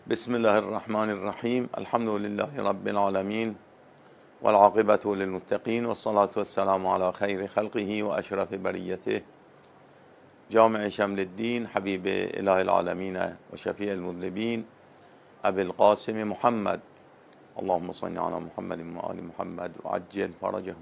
بسم الله الرحمن الرحیم. الحمد لله رب العالمین والعاقبة للمتقین والصلاة والسلام على خیر خلقه و اشرف بریته جامع شمل الدین حبیب اله العالمین و شفیع المذنبین ابی القاسم محمد. اللهم صل علی محمد و آل محمد و عجل فرجهم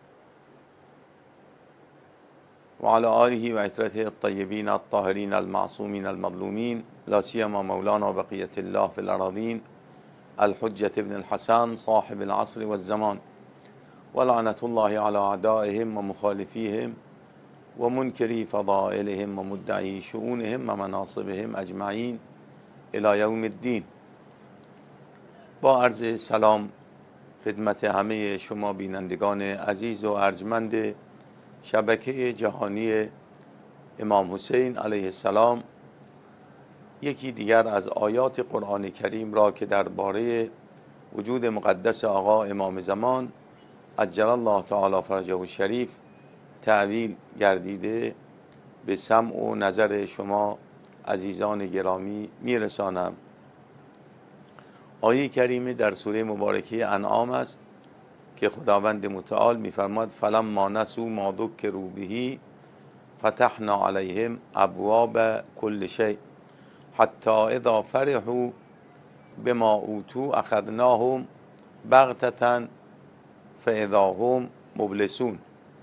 و علی آله و عترته الطیبین الطاهرین المعصومین المظلومین، لا سیما مولانا بقیة الله فی الأراضین الحجة ابن الحسن صاحب العصر والزمان، ولعنة الله على أعدائهم ومخالفيهم ومنكري فضائلهم ومدعي شؤونهم ومناصبهم اجمعین الی یوم الدین. با عرض سلام خدمت همه شما بینندگان عزیز و ارجمند شبکه جهانی امام حسین علیه السلام، یکی دیگر از آیات قرآن کریم را که درباره وجود مقدس آقا امام زمان عجل الله تعالی فرجه الشریف تعویل گردیده به سمع و نظر شما عزیزان گرامی میرسانم. آیه کریمه در سوره مبارکه انعام است که خداوند متعال میفرماد فلما نسوا ما ذکروا به فتحنا علیهم ابواب کل شیء حتی اذا فرحوا بما اوتوا اخذناهم بغتة فاذا هم مبلسون.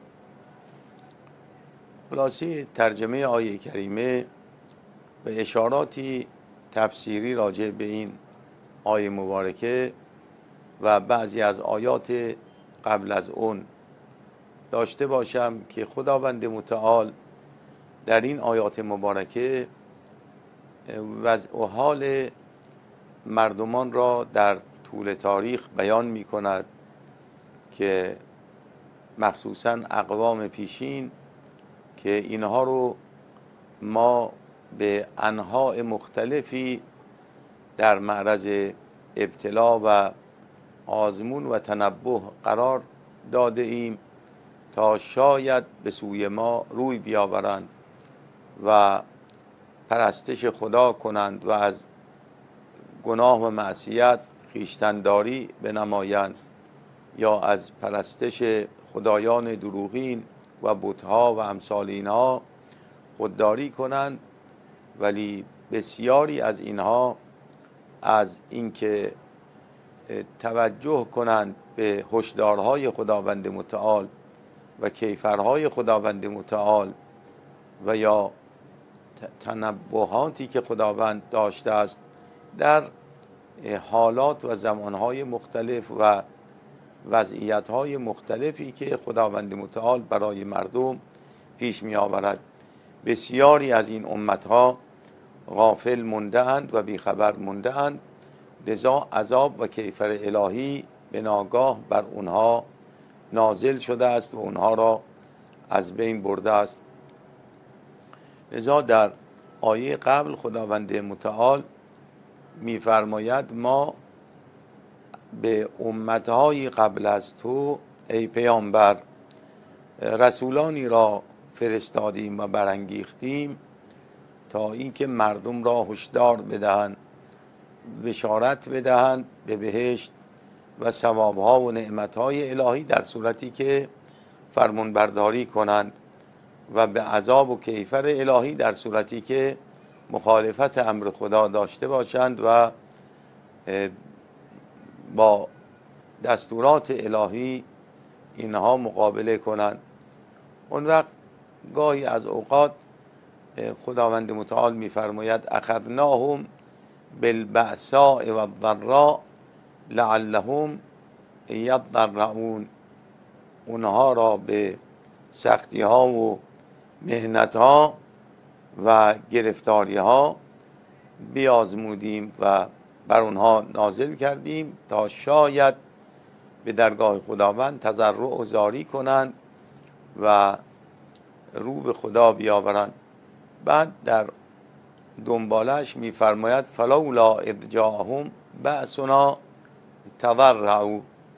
خلاصه ترجمه آیه کریمه و اشاراتی تفسیری راجع به این آیه مبارکه و بعضی از آیات قبل از اون داشته باشم که خداوند متعال در این آیات مبارکه وضع و حال مردمان را در طول تاریخ بیان می کند که مخصوصاً اقوام پیشین که اینها رو ما به انواع مختلفی در معرض ابتلا و آزمون و تنبه قرار داده ایم تا شاید به سوی ما روی بیاورند و پرستش خدا کنند و از گناه و معصیت خویشتن‌داری بنمایند یا از پرستش خدایان دروغین و بت‌ها و امثال اینها خودداری کنند. ولی بسیاری از اینها از اینکه توجه کنند به هشدارهای خداوند متعال و کیفرهای خداوند متعال و یا تنبهاتی که خداوند داشته است در حالات و زمانهای مختلف و وضعیتهای مختلفی که خداوند متعال برای مردم پیش می آورد، بسیاری از این امتها غافل مونده اند و بیخبر مونده اند، لذا عذاب و کیفر الهی به ناگاه بر اونها نازل شده است و اونها را از بین برده است. لذا در آیه قبل خداوند متعال می‌فرماید ما به امتهای قبل از تو ای پیامبر رسولانی را فرستادیم و برانگیختیم تا اینکه مردم را هشدار بدهند، بشارت بدهند به بهشت و ثوابها و نعمتهای الهی در صورتی که فرمانبرداری کنند و به عذاب و کیفر الهی در صورتی که مخالفت امر خدا داشته باشند و با دستورات الهی اینها مقابله کنند. اون وقت گاهی از اوقات خداوند متعال می‌فرماید اخذناهم بالبأساء والضراء لعلهم یضرعون، اونها را به سختی ها و محنت ها و گرفتاری ها بیازمودیم و بر اونها نازل کردیم تا شاید به درگاه خداوند تضرع و زاری کنند و رو به خدا بیاورند. بعد در دنبالش میفرماید فلولا اذ جاءهم بأسنا تضرعوا،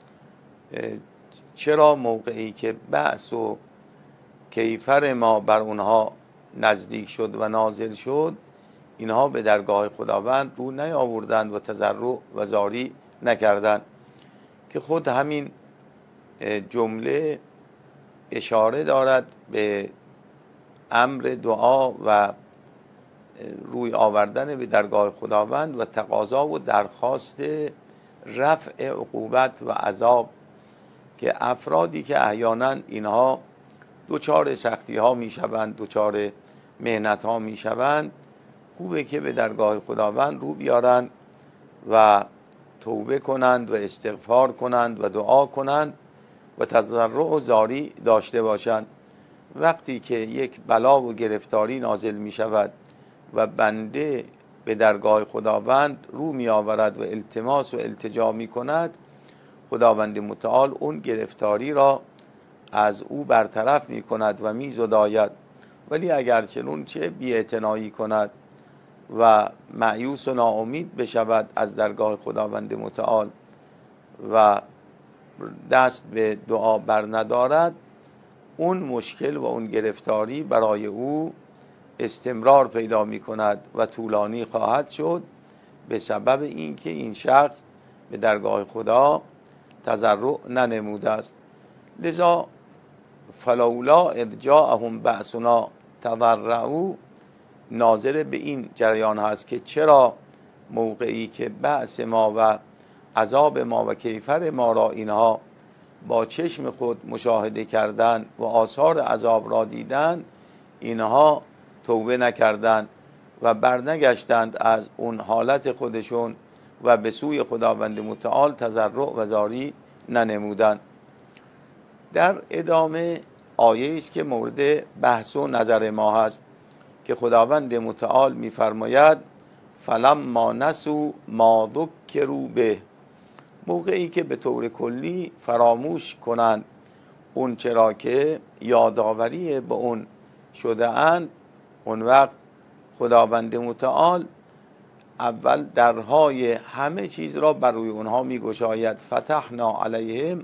چرا موقعی که بأس و کیفر ما بر اونها نزدیک شد و نازل شد اینها به درگاه خداوند رو نیاوردند و تضرع و زاری نکردند، که خود همین جمله اشاره دارد به امر دعا و روی آوردن به درگاه خداوند و تقاضا و درخواست رفع عقوبت و عذاب، که افرادی که احیانا اینها دوچار سختی ها می شوند، دوچار مهنت ها می شوند، خوبه که به درگاه خداوند رو بیارند و توبه کنند و استغفار کنند و دعا کنند و تضرع و زاری داشته باشند. وقتی که یک بلا و گرفتاری نازل می شود و بنده به درگاه خداوند رو می آورد و التماس و التجا می کند، خداوند متعال اون گرفتاری را از او برطرف می کند و می زداید. ولی اگر چنانچه بی‌اعتنایی کند و مایوس و ناامید بشود از درگاه خداوند متعال و دست به دعا بر ندارد، اون مشکل و اون گرفتاری برای او استمرار پیدا می کند و طولانی خواهد شد، به سبب اینکه این شخص به درگاه خدا تضرع ننموده است. لذا فلولا اذ جاءهم بأسنا تضرعوا ناظر به این جریان هست که چرا موقعی که بأس ما و عذاب ما و کیفر ما را اینها با چشم خود مشاهده کردند و آثار عذاب را دیدند، اینها توبه نکردند و برنگشتند از اون حالت خودشون و به سوی خداوند متعال تضرع و زاری ننمودند. در ادامه آیه است که مورد بحث و نظر ما هست که خداوند متعال می‌فرماید فلما نسوا ما ذکروا به، موقعی که به طور کلی فراموش کنند اون چرا که یادآوری به اون شده اند، اون وقت خداوند متعال اول درهای همه چیز را بر روی اونها میگشاید. فتحنا علیهم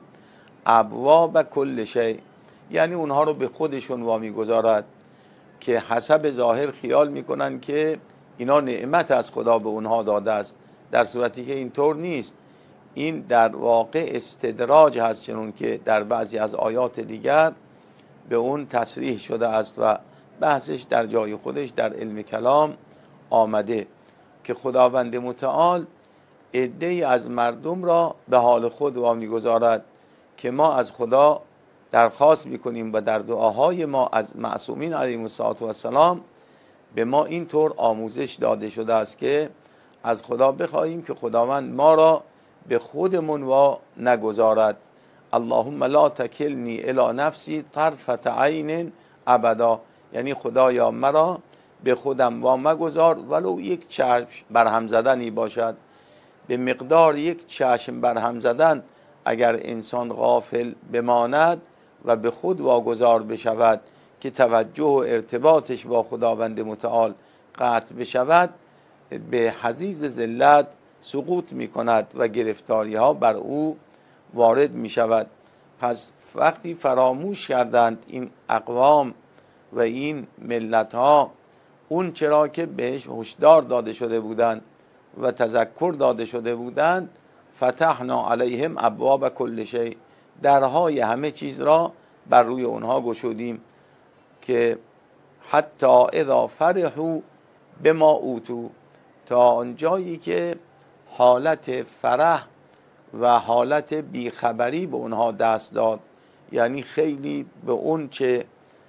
ابواب کل شیء، یعنی اونها رو به خودشون وامی گذارد که حسب ظاهر خیال میکنن که اینا نعمت از خدا به اونها داده است، در صورتی که اینطور نیست. این در واقع استدراج هست، چنون که در بعضی از آیات دیگر به اون تصریح شده است و بحثش در جای خودش در علم کلام آمده که خداوند متعال عده‌ای از مردم را به حال خود وامی گذارد که ما از خدا درخواست میکنیم و در دعاهای ما از معصومین علیهم السلام به ما اینطور آموزش داده شده است که از خدا بخواهیم که خداوند ما را به خودمون وا نگذارد. اللهم لا تکلنی الی نفسی طرفة عین ابدا، یعنی خدایا مرا به خودم وا مگذار ولو یک چشم برهم زدنی باشد. به مقدار یک چشم برهم زدن اگر انسان غافل بماند و به خود واگذار بشود که توجه و ارتباطش با خداوند متعال قطع بشود، به حضیض ذلت سقوط می کند و گرفتاری ها بر او وارد می شود. پس وقتی فراموش کردند این اقوام و این ملت ها اون چرا که بهش هشدار داده شده بودند و تذکر داده شده بودند، فتحنا علیهم ابواب کل شیء، درهای همه چیز را بر روی اونها گشودیم که حتی اذا فرحوا بما اوتوا، تا آنجایی که حالت فرح و حالت بیخبری به اونها دست داد، یعنی خیلی به اون چه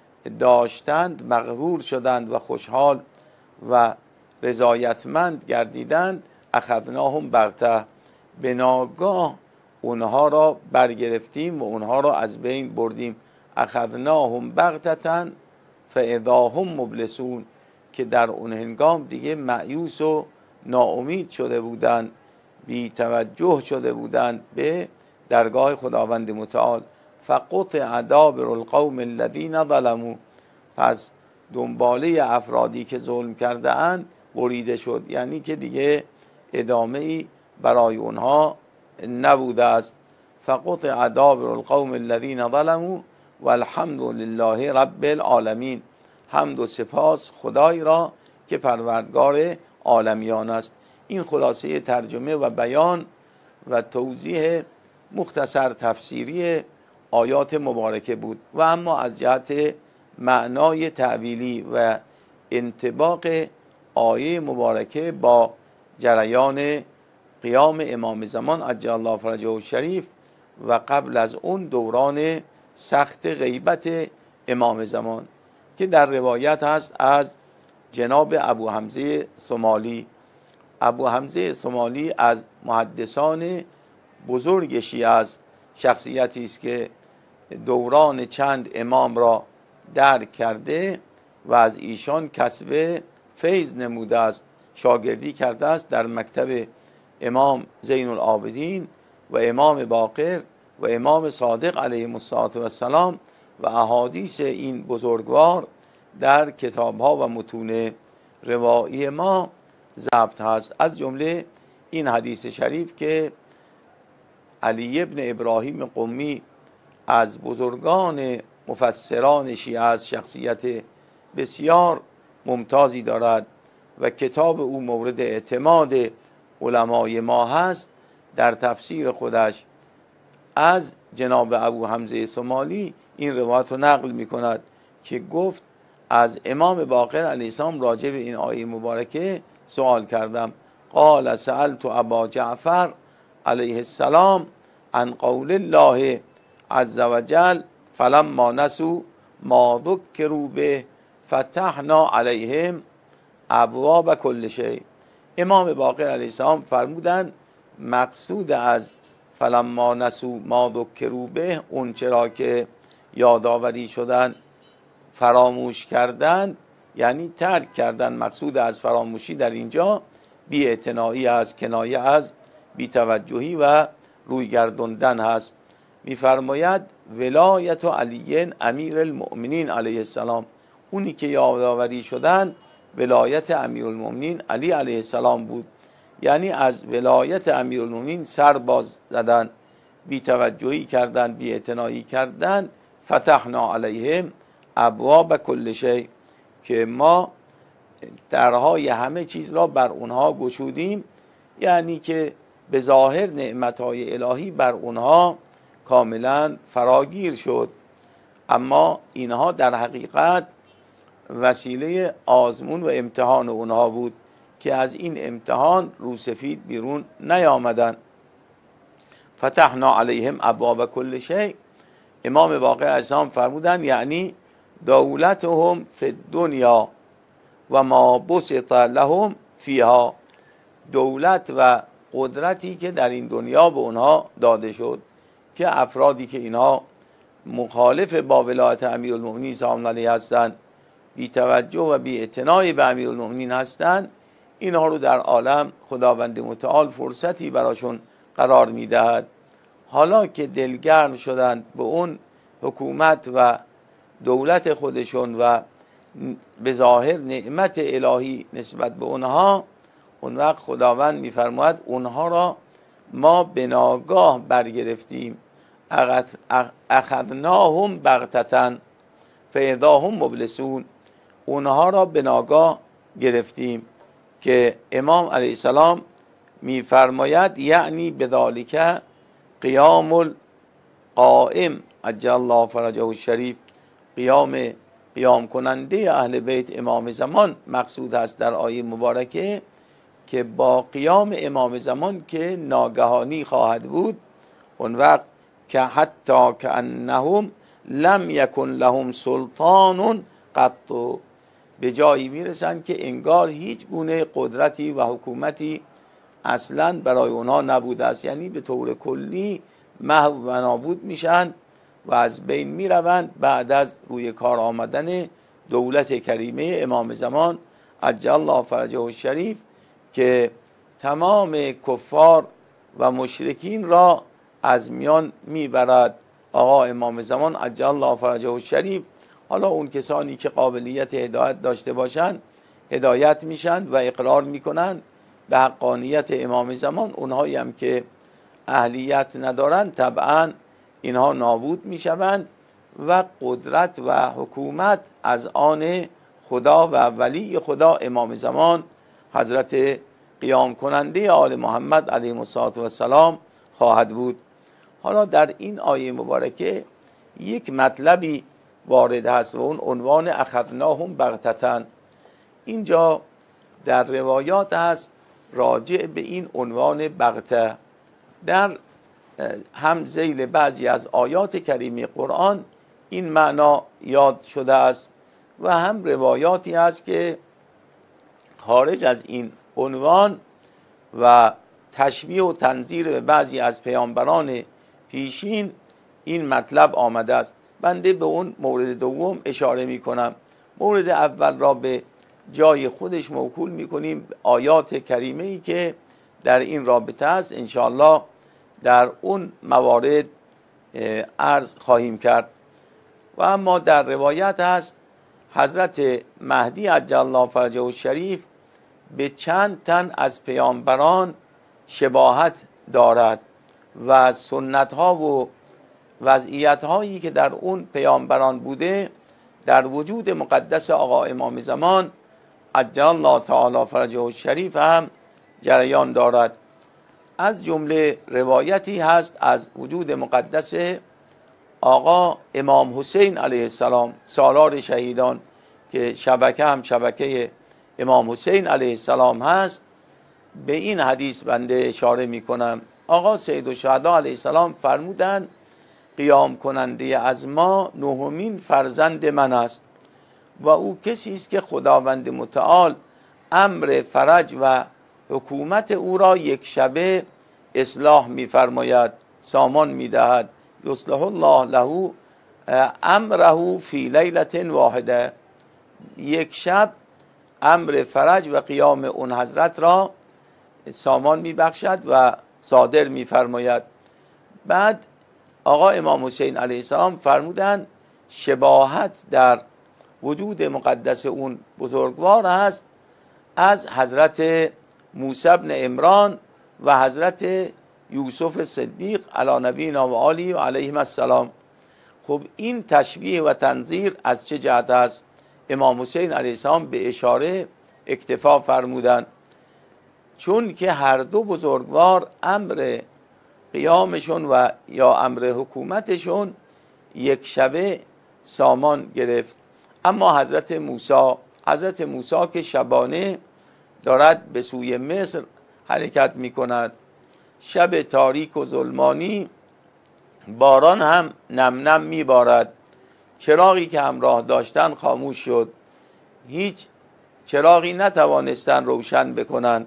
داشتند مغرور شدند و خوشحال و رضایتمند گردیدند، اخذناهم بغته، به ناگاه اونها را برگرفتیم و اونها را از بین بردیم. اخذناهم بغتة فاذا هم مبلسون، که در اون هنگام دیگه مایوس و ناامید شده بودند، بی توجه شده بودند به درگاه خداوند متعال. فقطع دابر القوم الذین ظلموا، پس دنباله افرادی که ظلم کرده اند بریده شد، یعنی که دیگه ادامه ای برای اونها نبوده است. فقطع دابر القوم الذین ظلموا والحمد لله رب العالمین، حمد و سپاس خدای را که پروردگار عالمیان است. این خلاصه ترجمه و بیان و توضیح مختصر تفسیری آیات مبارکه بود. و اما از جهت معنای تعبیلی و انطباق آیه مبارکه با جریان قیام امام زمان عجل الله فرجه الشریف و قبل از اون دوران سخت غیبت امام زمان که در روایت هست از جناب ابو حمزه ثمالی. ابو حمزه ثمالی از محدثان بزرگ شیعه است، شخصیتی است که دوران چند امام را درک کرده و از ایشان کسب فیض نموده است، شاگردی کرده است در مکتب امام زین العابدین و امام باقر و امام صادق علیهم السلام و احادیث این بزرگوار در کتابها و متون روایی ما ضبط هست. از جمله این حدیث شریف که علی ابن ابراهیم قمی از بزرگان مفسران شیعه است، شخصیت بسیار ممتازی دارد و کتاب او مورد اعتماد علمای ما هست. در تفسیر خودش از جناب ابو حمزه ثمالی این روایت رو نقل می کند که گفت از امام باقر علیه السلام راجع به این آیه مبارکه سوال کردم. قال سألت ابا جعفر علیه السلام عن قول الله عز وجل فلما نسوا ما ذکروا به فتحنا علیهم ابواب کل شیء. امام باقر علیه السلام فرمودند مقصود از فلما نسوا ما ذکروا به اون چرا که یادآوری شدن فراموش کردن، یعنی ترک کردن. مقصود از فراموشی در اینجا بی‌اعتنایی است، کنایه از بی‌توجهی و روی گرداندن هست. می‌فرماید ولایت علی امیر المؤمنین علیه السلام، اونی که یادآوری شدن ولایت امیرالمؤمنین علی علیه السلام بود، یعنی از ولایت امیرالمؤمنین سر باز زدن، بی‌توجهی کردن، بی‌اعتنایی کردن. فتحنا علیهم ابواب کل شیء، که ما درهای همه چیز را بر اونها گشودیم، یعنی که به ظاهر نعمتهای الهی بر اونها کاملا فراگیر شد، اما اینها در حقیقت وسیله آزمون و امتحان اونها بود که از این امتحان روسفید بیرون نیامدن. فتحنا علیهم ابواب کل شیء، امام باقر علیه السلام فرمودن یعنی دولتهم فی الدنیا و ما بسط لهم فیها، دولت و قدرتی که در این دنیا به اونها داده شد، که افرادی که اینها مخالف با ولایت امیرالمؤمنین سلام علیه هستند، بی توجه و بی اعتنای به امیرالمؤمنین هستند، اینها رو در عالم خداوند متعال فرصتی براشون قرار میدهد. حالا که دلگرم شدند به اون حکومت و دولت خودشون و به ظاهر نعمت الهی نسبت به اونها، اون وقت خداوند میفرماید اونها را ما به ناگاه برگرفتیم، اخذناهم بغتة فاذا هم مبلسون، اونها را به ناگاه گرفتیم. که امام علیه السلام میفرماید یعنی بذالک قیام القائم عجل الله فرجه الشریف، قیام کننده اهل بیت امام زمان مقصود است در آیه مبارکه، که با قیام امام زمان که ناگهانی خواهد بود، اون وقت که حتی کأنهم لم یکن لهم سلطان قط، به جایی میرسن که انگار هیچ گونه قدرتی و حکومتی اصلا برای اونها نبوده است، یعنی به طور کلی محو و نابود میشن و از بین میروند بعد از روی کار آمدن دولت کریمه امام زمان عجل الله فرجه الشریف، که تمام کفار و مشرکین را از میان میبرد. آقا امام زمان عجل الله فرجه الشریف، حالا اون کسانی که قابلیت هدایت داشته باشند هدایت میشن و اقرار میکنن به حقانیت امام زمان، اونهایی هم که اهلیت ندارن طبعا اینها نابود میشوند و قدرت و حکومت از آن خدا و ولی خدا امام زمان حضرت قیام کننده آل محمد علیه السلام خواهد بود. حالا در این آیه مبارکه یک مطلبی وارد هست و اون عنوان اخذناهم بغتة. اینجا در روایات هست راجع به این عنوان بغته، در هم ذیل بعضی از آیات کریمه قرآن این معنا یاد شده است و هم روایاتی است که خارج از این عنوان و تشبیه و تنظیر به بعضی از پیامبران پیشین این مطلب آمده است. بنده به اون مورد دوم اشاره می کنم. مورد اول را به جای خودش موکول می کنیم، آیات کریمه ای که در این رابطه است انشاءالله در اون موارد عرض خواهیم کرد. و اما در روایت هست حضرت مهدی عجل الله فرجه الشریف به چند تن از پیامبران شباهت دارد و سنت ها و وضعیت هایی که در اون پیامبران بوده در وجود مقدس آقا امام زمان عجل الله تعالی فرجه الشریف هم جریان دارد. از جمله روایتی هست از وجود مقدس آقا امام حسین علیه السلام سالار شهیدان که شبکه هم شبکه امام حسین علیه السلام هست. به این حدیث بنده اشاره می کنم. آقا سید الشهدا علیه السلام فرمودند قیام کننده از ما نهمین فرزند من است و او کسی است که خداوند متعال امر فرج و حکومت او را یک شبه اصلاح می فرماید، سامان می دهد. یصلح الله له امره فی لیلة واحده. یک شب امر فرج و قیام اون حضرت را سامان می بخشد و صادر می فرماید. بعد آقا امام حسین علیه السلام فرمودند شباهت در وجود مقدس اون بزرگوار هست از حضرت موسی بن عمران و حضرت یوسف صدیق علی نبینا و آله و علیهم السلام. خب این تشبیه و تنظیر از چه جهت است؟ امام حسین علیه السلام به اشاره اکتفا فرمودند چون که هر دو بزرگوار امر قیامشون و یا امر حکومتشون یک شبه سامان گرفت. اما حضرت موسی که شبانه دارد به سوی مصر حرکت می کند، شب تاریک و ظلمانی، باران هم نم نم می بارد، چراغی که همراه داشتن خاموش شد، هیچ چراغی نتوانستن روشن بکنند،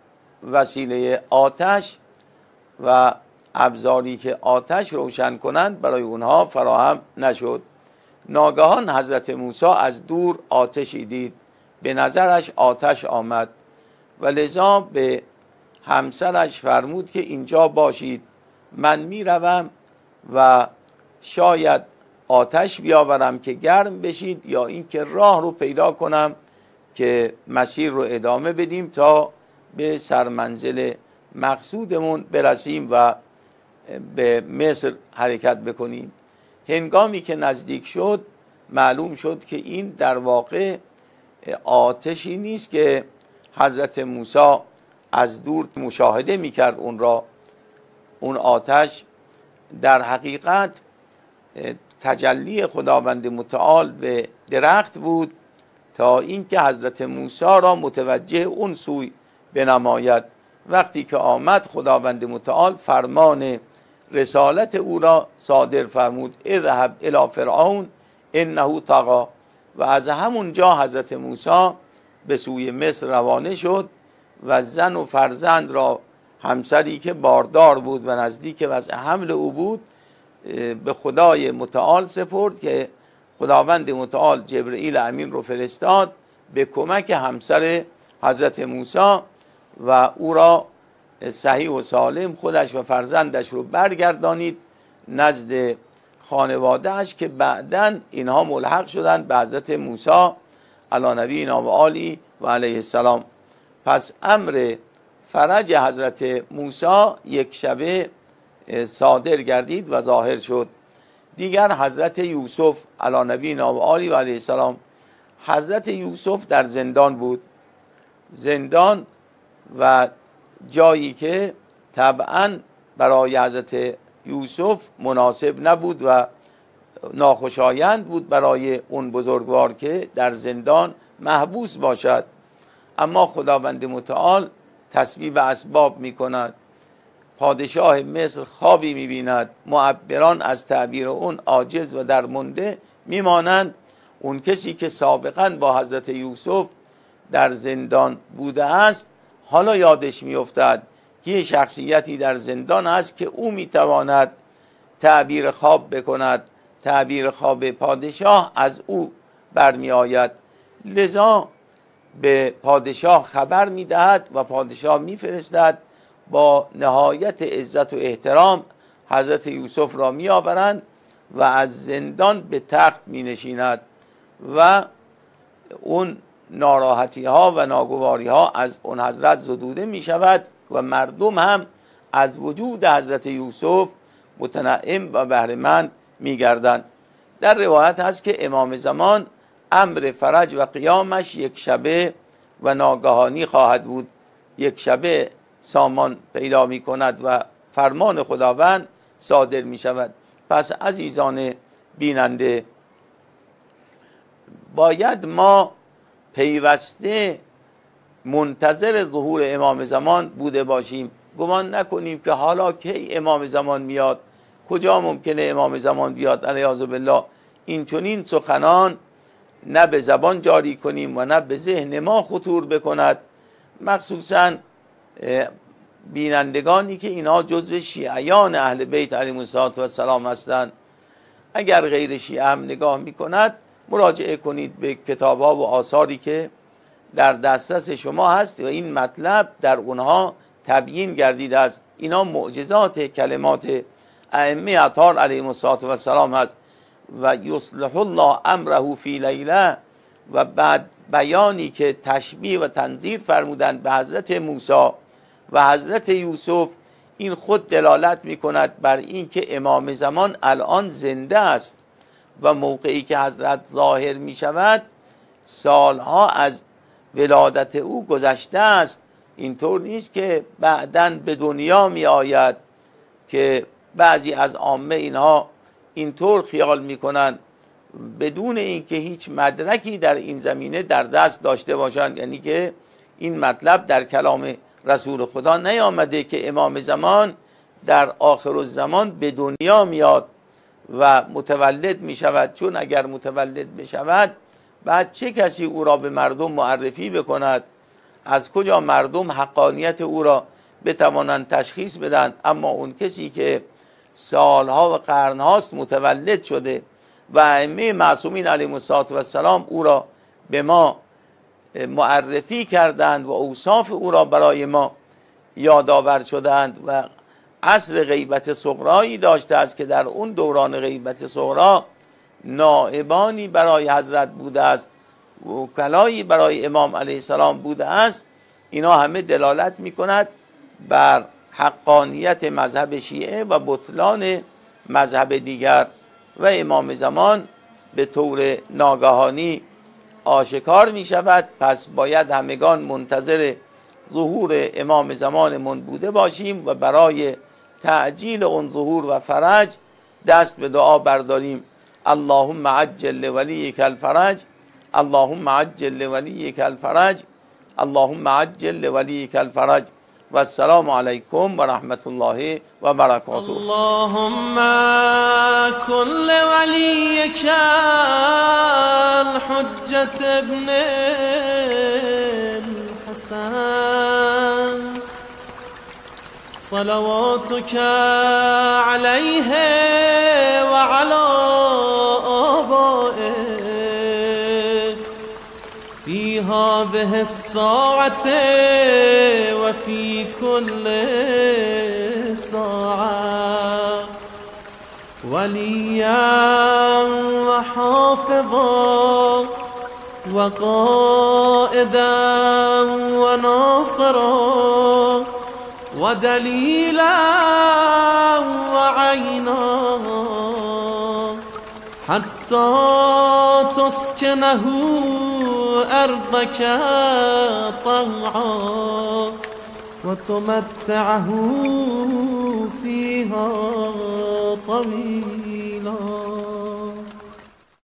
وسیله آتش و ابزاری که آتش روشن کنند برای اونها فراهم نشد. ناگهان حضرت موسی از دور آتشی دید، به نظرش آتش آمد و لذا به همسرش فرمود که اینجا باشید، من میروم و شاید آتش بیاورم که گرم بشید یا اینکه راه رو پیدا کنم که مسیر رو ادامه بدیم تا به سرمنزل مقصودمون برسیم و به مصر حرکت بکنیم. هنگامی که نزدیک شد معلوم شد که این در واقع آتشی نیست که حضرت موسی از دور مشاهده میکرد اون را. اون آتش در حقیقت تجلی خداوند متعال به درخت بود تا اینکه حضرت موسی را متوجه اون سوی بنماید. وقتی که آمد خداوند متعال فرمان رسالت او را صادر فرمود، اذهب الی فرعون انه طغی، و از همونجا حضرت موسی به سوی مصر روانه شد و زن و فرزند را، همسری که باردار بود و نزدیک وضع حمل او بود، به خدای متعال سپرد که خداوند متعال جبرئیل امین رو فرستاد به کمک همسر حضرت موسی و او را صحیح و سالم خودش و فرزندش رو برگردانید نزد خانوادهش که بعداً اینها ملحق شدند به حضرت موسی علی نبینا و آله و علیه السلام. پس امر فرج حضرت موسی یک شبه صادر گردید و ظاهر شد. دیگر حضرت یوسف علی نبینا و آله و علیه السلام، حضرت یوسف در زندان بود. زندان و جایی که طبعا برای حضرت یوسف مناسب نبود و ناخوشایند بود برای اون بزرگوار که در زندان محبوس باشد. اما خداوند متعال تسبیب اسباب می کند. پادشاه مصر خوابی می بیند، معبران از تعبیر اون عاجز و درمانده می مانند. اون کسی که سابقا با حضرت یوسف در زندان بوده است حالا یادش می افتد که یه شخصیتی در زندان است که او می تواند تعبیر خواب بکند. تعبیر خواب پادشاه از او برمی آید. لذا به پادشاه خبر می دهد و پادشاه می فرستد. با نهایت عزت و احترام حضرت یوسف را می آورند و از زندان به تخت می نشیند و اون ناراحتی ها و ناگواری ها از اون حضرت زدوده می شود و مردم هم از وجود حضرت یوسف متنعم و بهره‌مند می گردند. در روایت هست که امام زمان امر فرج و قیامش یک شبه و ناگهانی خواهد بود. یک شبه سامان پیدا می کند و فرمان خداوند صادر می شود. پس عزیزان بیننده، باید ما پیوسته منتظر ظهور امام زمان بوده باشیم. گمان نکنیم که حالا کی امام زمان میاد، کجا ممکنه امام زمان بیاد، علیاذ بالله. این چنین سخنان نه به زبان جاری کنیم و نه به ذهن ما خطور بکند، مخصوصا بینندگانی که اینها جزو شیعیان اهل بیت علیهم السلام هستند. اگر غیر شیعه هم نگاه میکند مراجعه کنید به کتاب‌ها و آثاری که در دسترس شما هست و این مطلب در اونها تبیین گردیده است. اینا معجزات کلمات ائمه اطهار علیهم السلام هست. و یصلح الله امره فی لیله، و بعد بیانی که تشبیه و تنظیر فرمودند به حضرت موسی و حضرت یوسف، این خود دلالت می کند بر این که امام زمان الان زنده است و موقعی که حضرت ظاهر می شود سالها از ولادت او گذشته است. اینطور نیست که بعداً به دنیا می آید که بعضی از عامه اینها اینطور خیال می کنند بدون اینکه هیچ مدرکی در این زمینه در دست داشته باشند. یعنی که این مطلب در کلام رسول خدا نیامده که امام زمان در آخر الزمان به دنیا میاد و متولد می شود. چون اگر متولد بشود بعد چه کسی او را به مردم معرفی بکند؟ از کجا مردم حقانیت او را بتوانند تشخیص بدن؟ اما اون کسی که سالها و قرنهاست متولد شده و ائمه معصومین علیهم السلام او را به ما معرفی کردند و اوصاف او را برای ما یادآور شدند و عصر غیبت صغرایی داشته است که در اون دوران غیبت صغرا نائبانی برای حضرت بوده است، وکلایی برای امام علیه السلام بوده است. اینا همه دلالت می کند بر حقانیت مذهب شیعه و بطلان مذهب دیگر و امام زمان به طور ناگهانی آشکار می شود. پس باید همگان منتظر ظهور امام زمانمون بوده باشیم و برای تعجیل اون ظهور و فرج دست به دعا برداریم. اللهم عجل لولیک الفرج، اللهم عجل لولیک الفرج، اللهم عجل لولیک الفرج. و السلام علیکم و رحمت الله و برکاته. اللهم کن لولیک الحجة ابن الحسن صلواتك علیه و علی آبائه فی هذه الساعة و فی كل ساعة ولیا و حافظا و قائدا و ناصرا و دلیلا و عینا حتی تسکنه أرضك طوعا وتمتعه فيها طويلا.